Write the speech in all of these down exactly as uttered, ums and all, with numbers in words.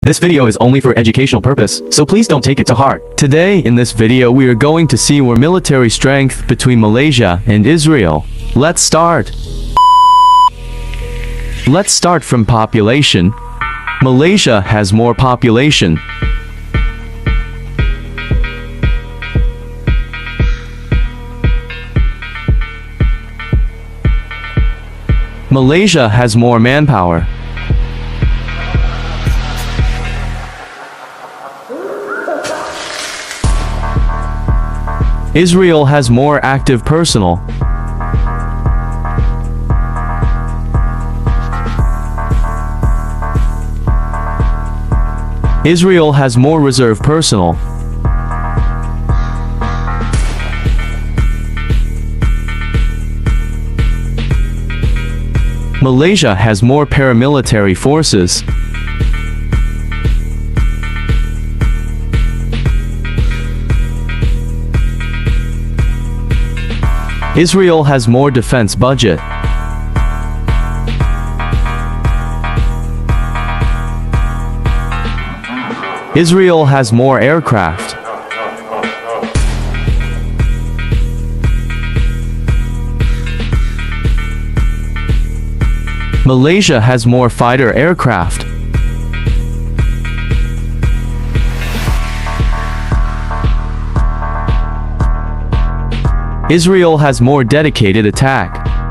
This video is only for educational purpose, so please don't take it to heart. Today, in this video, we are going to see our military strength between Malaysia and Israel. Let's start. Let's start from population. Malaysia has more population. Malaysia has more manpower. Israel has more active personnel. Israel has more reserve personnel. Malaysia has more paramilitary forces. Israel has more defense budget. Israel has more aircraft. Malaysia has more fighter aircraft. Israel has more dedicated attack.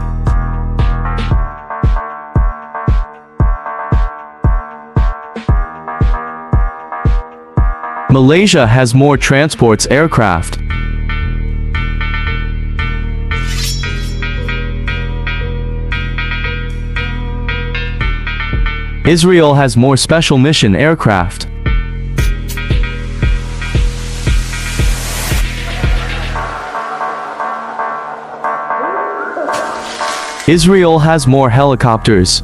Malaysia has more transports aircraft. Israel has more special mission aircraft. Israel has more helicopters.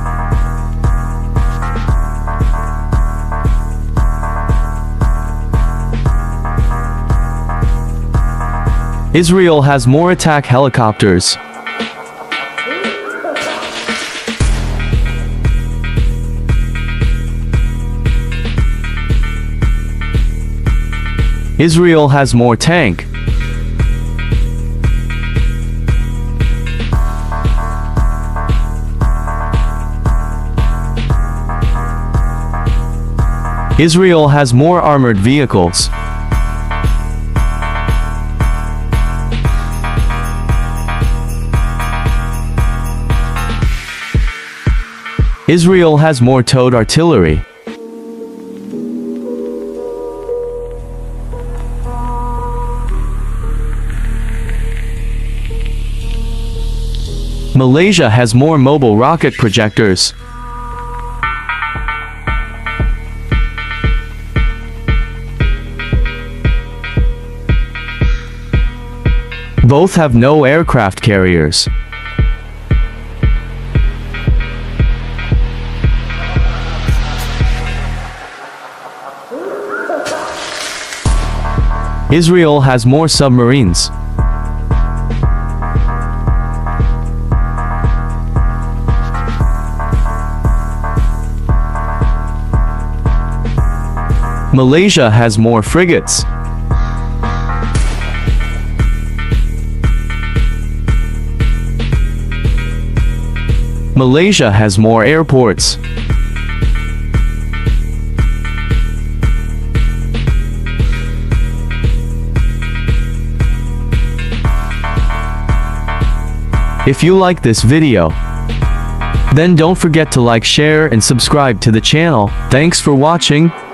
Israel has more attack helicopters. Israel has more tank. Israel has more armored vehicles. Israel has more towed artillery. Malaysia has more mobile rocket projectors. Both have no aircraft carriers. Israel has more submarines. Malaysia has more frigates. Malaysia has more airports. If you like this video, then don't forget to like, share and subscribe to the channel. Thanks for watching.